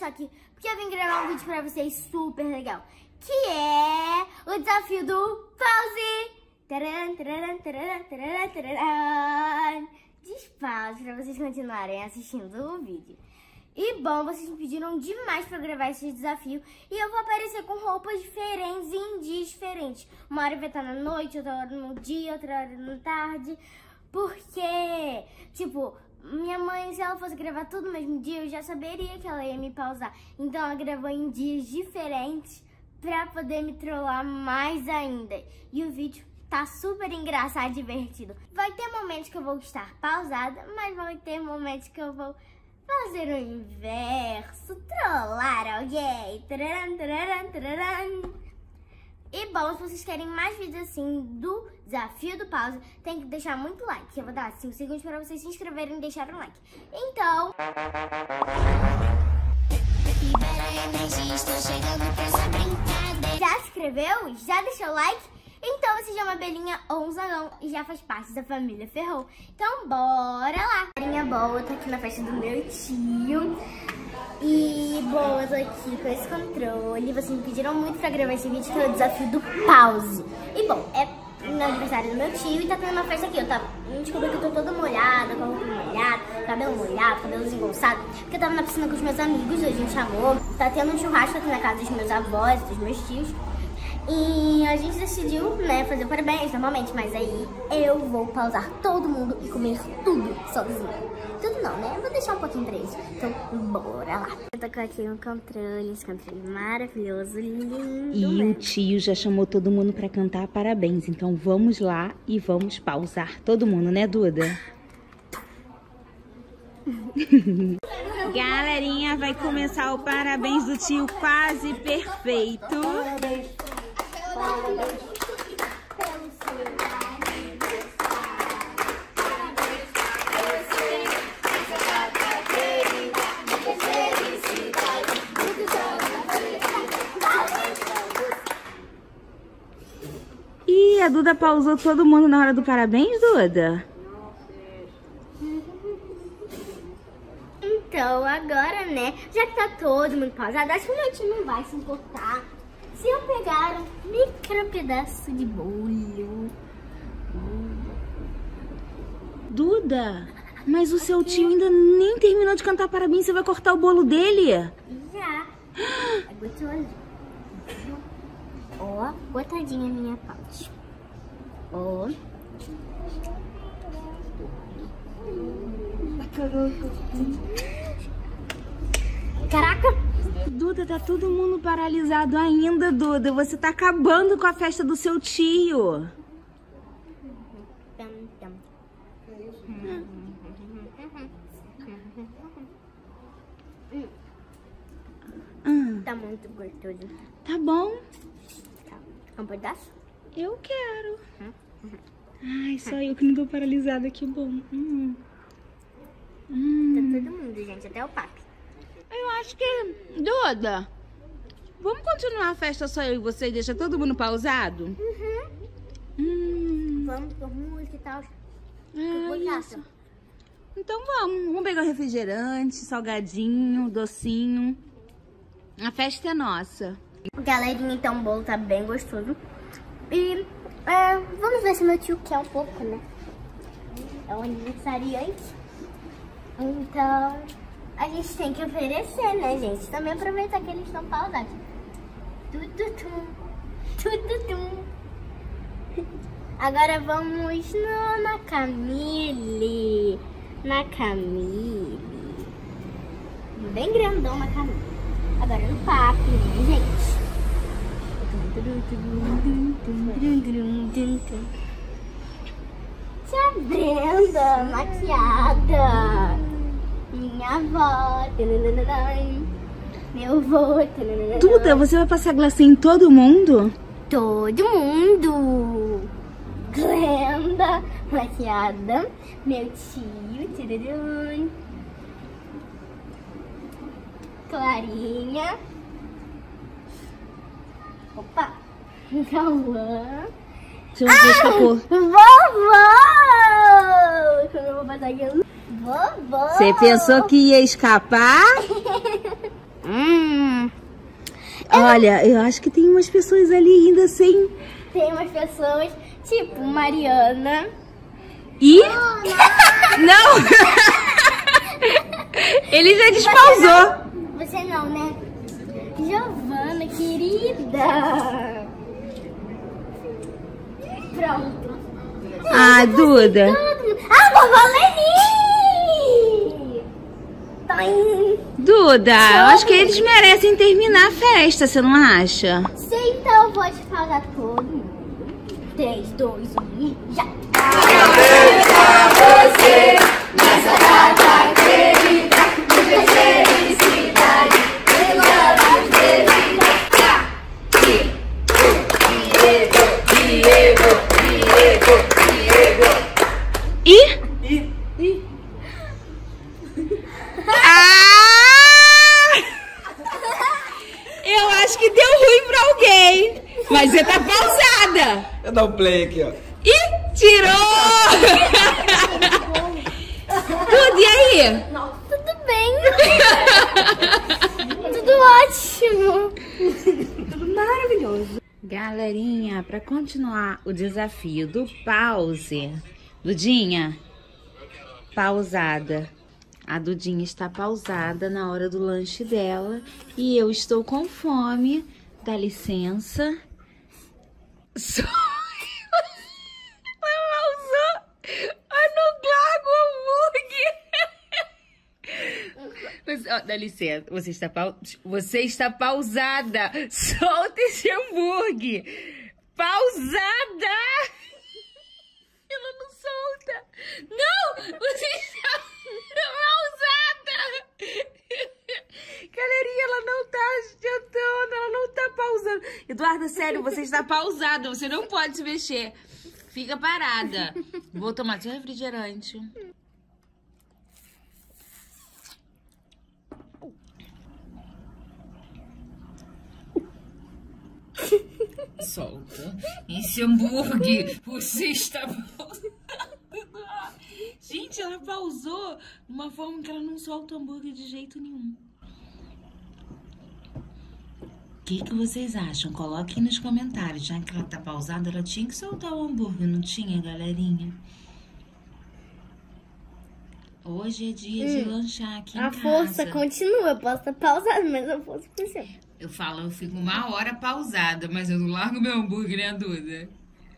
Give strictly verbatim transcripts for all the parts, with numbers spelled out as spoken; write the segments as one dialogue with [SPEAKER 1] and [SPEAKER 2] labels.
[SPEAKER 1] aqui porque eu vim gravar um vídeo pra vocês super legal, que é o desafio do pause. Tcharam, tcharam, tcharam, tcharam, tcharam. Despause pra vocês continuarem assistindo o vídeo. E bom, vocês me pediram demais pra gravar esse desafio e eu vou aparecer com roupas diferentes em dias diferentes. Uma hora vai estar na noite, outra hora no dia, outra hora na tarde. Porque, tipo, minha mãe, se ela fosse gravar tudo no mesmo dia, eu já saberia que ela ia me pausar. Então ela gravou em dias diferentes pra poder me trollar mais ainda. E o vídeo tá super engraçado e divertido. Vai ter momentos que eu vou estar pausada, mas vai ter momentos que eu vou fazer o inverso, trollar alguém. Tararam, tararam, tararam. E bom, se vocês querem mais vídeos assim do desafio do pause, tem que deixar muito like. Eu vou dar cinco segundos para vocês se inscreverem e deixarem um like. Então... Já se inscreveu? Já deixou o like? Então você já é uma abelhinha ou um zagão e já faz parte da família Ferrou. Então bora lá! Carinha boa, eu tô aqui na festa do meu tio. E bom, eu tô aqui com esse controle. Vocês me pediram muito pra gravar esse vídeo, que é o desafio do pause. E bom, é no aniversário do meu tio e tá tendo uma festa aqui. Eu, tá, eu descobri que eu tô toda molhada, com a roupa molhada, cabelo molhado, cabelo desengonçado. Porque eu tava na piscina com os meus amigos, a gente chamou. Tá tendo um churrasco aqui na casa dos meus avós, dos meus tios. E a gente decidiu, né, fazer o parabéns normalmente, mas aí eu vou pausar todo mundo e comer tudo sozinho. Tudo não, né? Eu vou deixar um pouquinho pra eles. Então, bora lá. Eu tô com aqui um controle, esse controle maravilhoso, lindo.
[SPEAKER 2] E
[SPEAKER 1] mesmo.
[SPEAKER 2] O tio já chamou todo mundo pra cantar parabéns, então vamos lá e vamos pausar todo mundo, né, Duda? Galerinha, vai começar o parabéns do tio quase perfeito.
[SPEAKER 1] Parabéns. Parabéns pelo seu aniversário. Parabéns pra você, nessa data querida. Muitas felicidades, muitos anos. Parabéns pra você.
[SPEAKER 2] Ih, a Duda pausou todo mundo na hora do parabéns, Duda?
[SPEAKER 1] Então, agora, né, já que tá todo mundo pausado, acho que o meu tio não vai se importar se eu pegar um micro pedaço de bolo.
[SPEAKER 2] Duda, mas o seu tio ainda nem terminou de cantar parabéns, você vai cortar o bolo dele?
[SPEAKER 1] Já. É gostoso. Ó, botadinha minha parte. Ó. Caraca!
[SPEAKER 2] Duda, tá todo mundo paralisado ainda, Duda. Você tá acabando com a festa do seu tio. Hum.
[SPEAKER 1] Tá muito gostoso.
[SPEAKER 2] Tá bom.
[SPEAKER 1] Um pedaço?
[SPEAKER 2] Eu quero. Ai, só eu que não tô paralisada, que bom. Hum. Hum.
[SPEAKER 1] Tá todo mundo, gente, até o papi.
[SPEAKER 2] Eu acho que... Duda, vamos continuar a festa só eu e você e deixar todo mundo pausado?
[SPEAKER 1] Uhum.
[SPEAKER 2] Hum.
[SPEAKER 1] Vamos por música e tal.
[SPEAKER 2] É isso. Então vamos. Vamos pegar refrigerante, salgadinho, docinho. A festa é nossa.
[SPEAKER 1] Galerinha, então o bolo tá bem gostoso. E é, vamos ver se meu tio quer um pouco, né? É um aniversariante. Então... a gente tem que oferecer, né, gente? Também aproveitar que eles estão pausados. Tututum. Tututum. Agora vamos no, na Camille. Na Camille. Bem grandão na Camille. Agora no papi, né, gente? Tia Brenda, maquiada. Minha avó, meu avô.
[SPEAKER 2] Duda, você vai passar glacê em todo mundo?
[SPEAKER 1] Todo mundo. Glenda, maquiada, meu tio, tirarum. Clarinha. Opa, Cauã.
[SPEAKER 2] Seu avô escapou.
[SPEAKER 1] Vovó! Eu não vou passar aqui. Vovó!
[SPEAKER 2] Você pensou que ia escapar?
[SPEAKER 1] Hum.
[SPEAKER 2] Olha, eu acho que tem umas pessoas ali ainda sem...
[SPEAKER 1] Tem umas pessoas, tipo Mariana.
[SPEAKER 2] E? Não! Ele já despausou.
[SPEAKER 1] Você não, né? Giovana, querida. Pronto.
[SPEAKER 2] Ah, Duda.
[SPEAKER 1] Ah, vovó Leni! Tá em...
[SPEAKER 2] Duda, eu acho que eles merecem terminar a festa, você não acha?
[SPEAKER 1] Sim, então eu vou te falar todo mundo. três, dois, um e já!
[SPEAKER 3] Parabéns pra você, nessa data querida, muita felicidade, anos de vida. Diego, Diego, Diego, Diego.
[SPEAKER 2] E?
[SPEAKER 3] E? E?
[SPEAKER 2] Ah! Eu acho que deu ruim pra alguém. Mas você tá pausada.
[SPEAKER 3] Eu dou um play aqui, ó.
[SPEAKER 2] Ih, tirou! Tudo, e aí?
[SPEAKER 1] Tudo bem? Tudo ótimo.
[SPEAKER 2] Tudo maravilhoso. Galerinha, pra continuar o desafio do pause, Dudinha, pausada. A Dudinha está pausada na hora do lanche dela e eu estou com fome. Dá licença. Só... Você, oh, dá licença, você está, pau... você está pausada. Solta esse hambúrguer. Pausada. Ela não solta. Não, você está pausada. Galerinha, ela não está adiantando, ela não está pausando. Eduarda, sério, você está pausada. Você não pode se mexer. Fica parada. Vou tomar seu refrigerante. Solta esse hambúrguer. Você está pausando. Gente, ela pausou de uma forma que ela não solta o hambúrguer de jeito nenhum. O que, que vocês acham? Coloquem nos comentários. Já que ela tá pausada, ela tinha que soltar o hambúrguer, não tinha, galerinha? Hoje é dia hum, de lanchar aqui em
[SPEAKER 1] a
[SPEAKER 2] casa.
[SPEAKER 1] A força continua. Eu posso estar pausada, mas a força funciona.
[SPEAKER 2] Eu falo, eu fico uma hora pausada, mas eu não largo meu hambúrguer, né, Duda?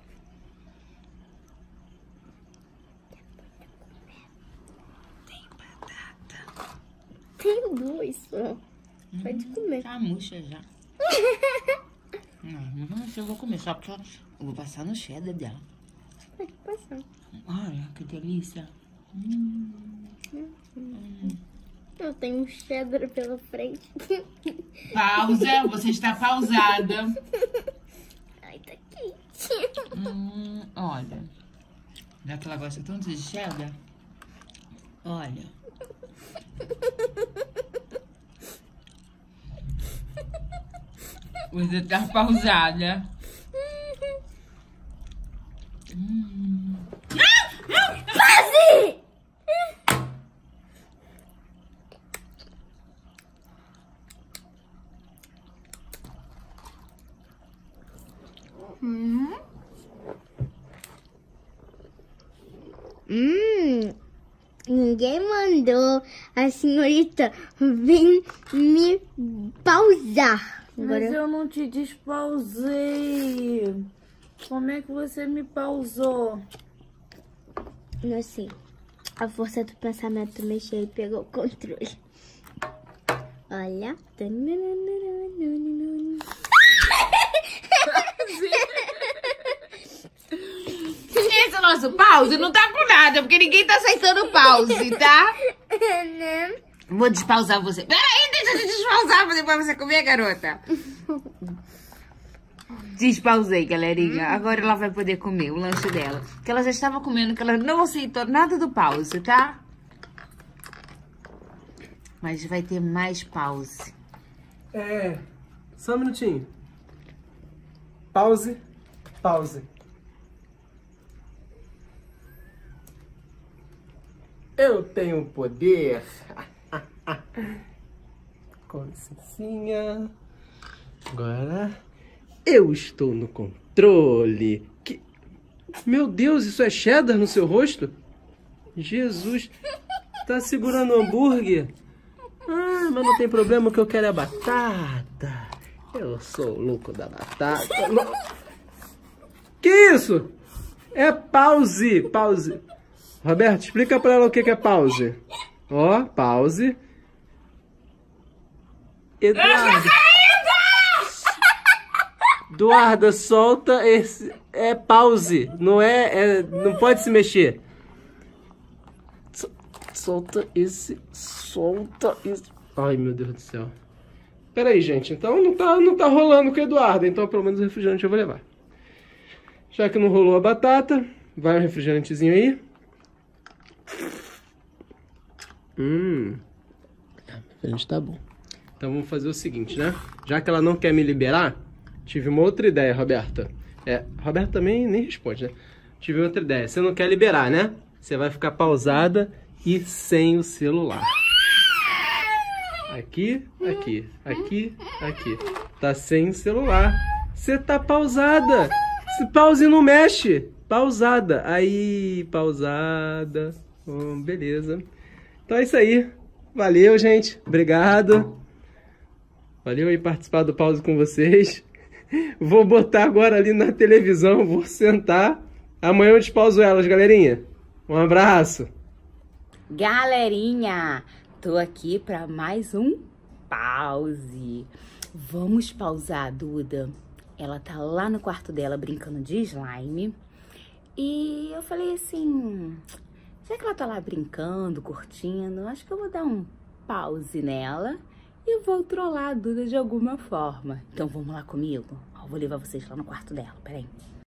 [SPEAKER 2] Tem batata.
[SPEAKER 1] Tem duas só.
[SPEAKER 2] Hum,
[SPEAKER 1] Pode comer.
[SPEAKER 2] Tá murcha já. Não, não sei se eu vou comer, só porque eu vou passar no cheddar dela.
[SPEAKER 1] Pode passar.
[SPEAKER 2] Olha, que delícia. Hum.
[SPEAKER 1] Hum. Hum. Eu tenho um cheddar pela frente.
[SPEAKER 2] Pausa, você está pausada.
[SPEAKER 1] Ai, tá quente.
[SPEAKER 2] Hum, olha. Já que ela gosta tanto de cheddar. Olha. Você está pausada. Hum.
[SPEAKER 1] Quase! Hum. Hum. Ninguém mandou a senhorita vir me pausar.
[SPEAKER 2] Agora... Mas eu não te despausei. Como é que você me pausou?
[SPEAKER 1] Não sei. A força do pensamento mexeu e pegou o controle. Olha.
[SPEAKER 2] Esse é o nosso pause não tá com nada, porque ninguém tá aceitando o pause, tá? Vou despausar você. Peraí, deixa eu despausar pra depois você comer, garota. Despausei, galerinha. Agora ela vai poder comer o lanche dela. Que ela já estava comendo, que ela não aceitou nada do pause, tá? Mas vai ter mais pause.
[SPEAKER 3] É, só um minutinho. Pause, pause. Eu tenho poder. Com licencinha. Agora eu estou no controle. Que... Meu Deus, isso é cheddar no seu rosto? Jesus, tá segurando o hambúrguer? Ah, mas não tem problema, o que eu quero é batata. Eu sou o louco da batata. Que isso? É pause, pause. Roberto, explica pra ela o que é pause. Ó, pause. Eduardo. Eduardo, solta esse... É pause, não é, é... Não pode se mexer. Solta esse... Solta esse... Ai, meu Deus do céu. Pera aí, gente. Então não tá, não tá rolando com o Eduardo. Então pelo menos o refrigerante eu vou levar. Já que não rolou a batata, vai o refrigerantezinho aí. Hum... O refrigerante tá bom. Então vamos fazer o seguinte, né? Já que ela não quer me liberar, tive uma outra ideia, Roberta. É, Roberta também nem responde, né? Tive outra ideia. Você não quer liberar, né? Você vai ficar pausada e sem o celular. Aqui, aqui, aqui, aqui. Tá sem celular. Você tá pausada. Se pause não mexe. Pausada. Aí, pausada. Oh, beleza. Então é isso aí. Valeu, gente. Obrigado. Valeu aí participar do pause com vocês. Vou botar agora ali na televisão. Vou sentar. Amanhã eu despauso elas, galerinha. Um abraço.
[SPEAKER 2] Galerinha, tô aqui para mais um pause. Vamos pausar a Duda. Ela tá lá no quarto dela brincando de slime. E eu falei assim, já que ela tá lá brincando, curtindo, acho que eu vou dar um pause nela e vou trollar a Duda de alguma forma. Então vamos lá comigo? Ó, vou levar vocês lá no quarto dela, peraí.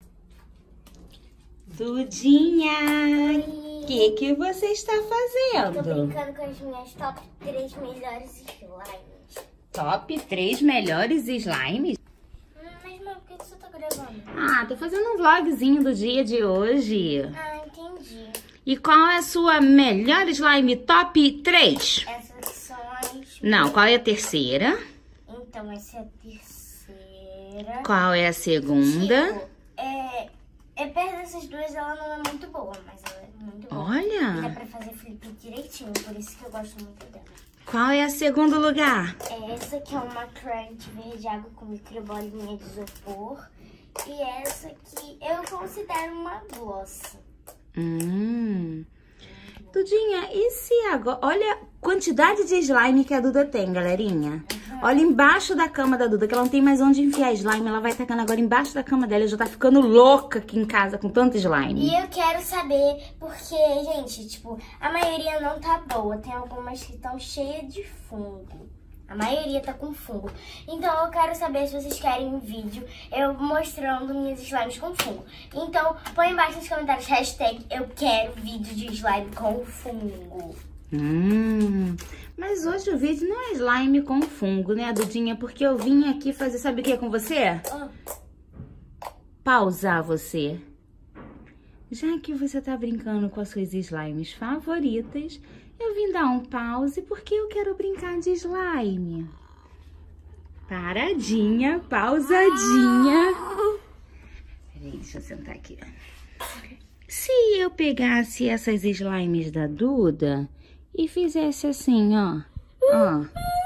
[SPEAKER 2] Dudinha, o que que você está fazendo?
[SPEAKER 1] Eu tô brincando com as minhas top três melhores slimes.
[SPEAKER 2] Top três melhores slimes?
[SPEAKER 1] Hum, mas, mãe, por que você tá gravando?
[SPEAKER 2] Ah, tô fazendo um vlogzinho do dia de hoje.
[SPEAKER 1] Ah, entendi.
[SPEAKER 2] E qual é a sua melhor slime top três?
[SPEAKER 1] Essas são as...
[SPEAKER 2] Não, qual é a terceira?
[SPEAKER 1] Então, essa é a terceira.
[SPEAKER 2] Qual é a segunda?
[SPEAKER 1] Tipo, é... É perto dessas duas, ela não é muito boa, mas ela é muito boa.
[SPEAKER 2] Olha!
[SPEAKER 1] E dá pra fazer flip direitinho, por isso que eu gosto muito dela.
[SPEAKER 2] Qual é a segundo lugar?
[SPEAKER 1] Essa que é uma crunch verde água com microbolinha de isopor. E essa que eu considero uma gloss.
[SPEAKER 2] Hum. Dudinha, e se agora... Olha a quantidade de slime que a Duda tem, galerinha. Uhum. Olha embaixo da cama da Duda, que ela não tem mais onde enfiar slime. Ela vai tacando agora embaixo da cama dela. Já tá ficando louca aqui em casa com tanto slime.
[SPEAKER 1] E eu quero saber, porque, gente, tipo, a maioria não tá boa. Tem algumas que estão cheias de fungo. A maioria tá com fungo. Então eu quero saber se vocês querem um vídeo eu mostrando minhas slimes com fungo. Então põe embaixo nos comentários hashtag eu quero vídeo de slime com fungo.
[SPEAKER 2] Hum, mas hoje o vídeo não é slime com fungo, né, Dudinha? Porque eu vim aqui fazer, sabe o que com você?
[SPEAKER 1] Ah.
[SPEAKER 2] Pausar você. Já que você tá brincando com as suas slimes favoritas, eu vim dar um pause porque eu quero brincar de slime. Paradinha, pausadinha. Peraí, deixa eu sentar aqui. Se eu pegasse essas slimes da Duda e fizesse assim, ó. Ó.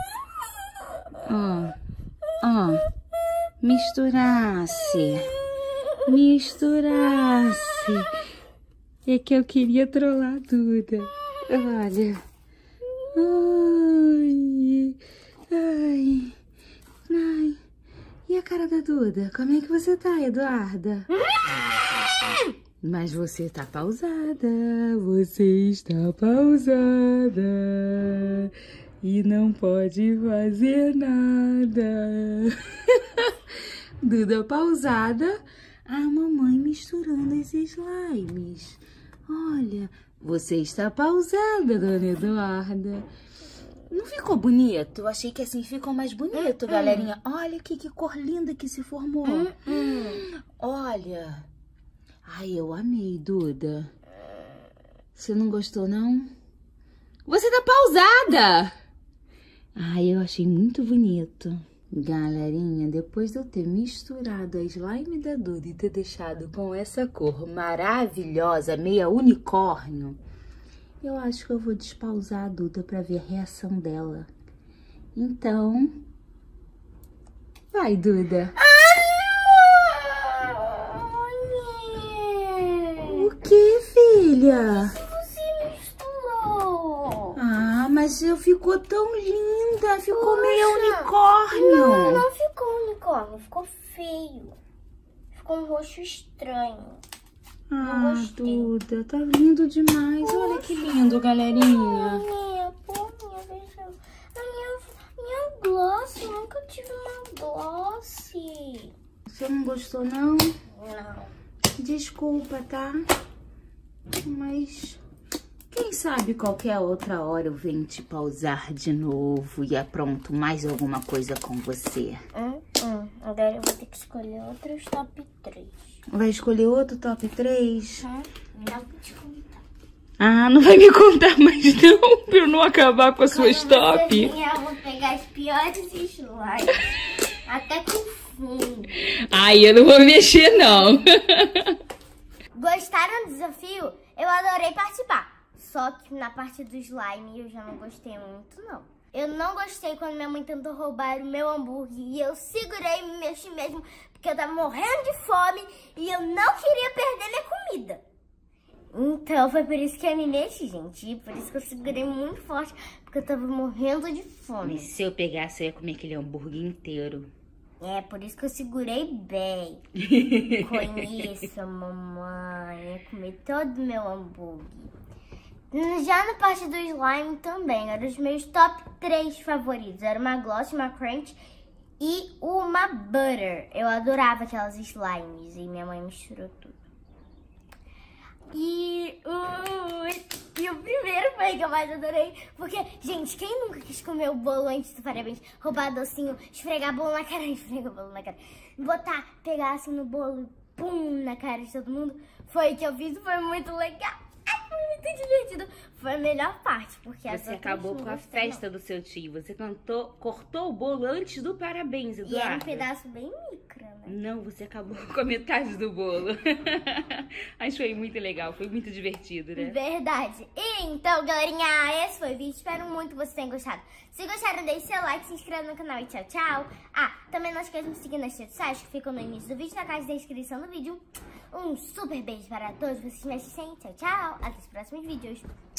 [SPEAKER 2] Ó. Ó. Misturasse. Misturasse. É que eu queria trollar a Duda. Olha. Ai. Ai. Ai. E a cara da Duda? Como é que você tá, Eduarda? Mas você tá pausada. Você está pausada. E não pode fazer nada. Duda pausada. A mamãe misturando os slimes. Olha, você está pausada, dona Eduarda. Não ficou bonito? Eu achei que assim ficou mais bonito, galerinha. Olha aqui que cor linda que se formou. Olha. Ai, eu amei, Duda. Você não gostou, não? Você tá pausada. Ai, eu achei muito bonito. Galerinha, depois de eu ter misturado a slime da Duda e ter deixado com essa cor maravilhosa, meia unicórnio, eu acho que eu vou despausar a Duda pra ver a reação dela. Então, vai, Duda. O que, filha?
[SPEAKER 1] Você misturou.
[SPEAKER 2] Ah, mas eu ficou tão linda, ficou
[SPEAKER 1] Poxa.
[SPEAKER 2] meio unicórnio.
[SPEAKER 1] Não, não ficou unicórnio, ficou feio. Ficou um roxo estranho.
[SPEAKER 2] Ah,
[SPEAKER 1] gostei.
[SPEAKER 2] Duda, tá lindo demais. Olha que lindo, galerinha.
[SPEAKER 1] Minha, pô, minha, veja. A minha, minha gloss, eu nunca tive uma gloss.
[SPEAKER 2] Você não gostou, não?
[SPEAKER 1] Não.
[SPEAKER 2] Desculpa, tá? Mas quem sabe qualquer outra hora eu venho te pausar de novo e apronto mais alguma coisa com você.
[SPEAKER 1] Hum, hum. Agora eu vou ter que escolher outros top três.
[SPEAKER 2] Vai escolher outro top três?
[SPEAKER 1] Hum, não vou te contar.
[SPEAKER 2] Ah, não vai me contar mais não, pra eu não acabar com as suas
[SPEAKER 1] Quando
[SPEAKER 2] top.
[SPEAKER 1] você vier, eu vou pegar as piores slides. Até com fundo.
[SPEAKER 2] Ai, eu não vou mexer não.
[SPEAKER 1] Gostaram do desafio? Eu adorei participar. Só que na parte do slime eu já não gostei muito, não. Eu não gostei quando minha mãe tentou roubar o meu hambúrguer e eu segurei e me mexi mesmo porque eu tava morrendo de fome e eu não queria perder minha comida. Então foi por isso que eu me mexi, gente. E por isso que eu segurei muito forte, porque eu tava morrendo de fome.
[SPEAKER 2] Se eu pegasse, eu ia comer aquele hambúrguer inteiro.
[SPEAKER 1] É, por isso que eu segurei bem. Conheço a mamãe. Ia comer todo o meu hambúrguer. Já na parte do slime também, eram os meus top três favoritos. Era uma gloss, uma crunch e uma butter. Eu adorava aquelas slimes e minha mãe misturou tudo. E, uh, e o primeiro foi que eu mais adorei. Porque, gente, quem nunca quis comer o bolo antes do parabéns? Roubar docinho, esfregar bolo na cara, esfregar bolo na cara. Botar, pegar assim no bolo e pum, na cara de todo mundo. Foi o que eu fiz, foi muito legal. Ai, foi muito divertido. Foi a melhor parte, porque as
[SPEAKER 2] Você
[SPEAKER 1] outras
[SPEAKER 2] acabou
[SPEAKER 1] não
[SPEAKER 2] com a
[SPEAKER 1] gostei,
[SPEAKER 2] festa do seu tio. Você cantou, cortou o bolo antes do parabéns,
[SPEAKER 1] não. E era um
[SPEAKER 2] Eduardo.
[SPEAKER 1] pedaço bem micro, né?
[SPEAKER 2] Não, você acabou com a metade do bolo. Mas foi muito legal, foi muito divertido, né?
[SPEAKER 1] Verdade. E então, galerinha, esse foi o vídeo. Espero muito que vocês tenham gostado. Se gostaram, deixe seu like, se inscreva no canal e tchau, tchau. Ah, também não esqueça de me seguir nas redes sociais que ficam no início do vídeo, na caixa de descrição do vídeo. Um super beijo para todos vocês me assistem. Tchau, tchau. Até os próximos vídeos.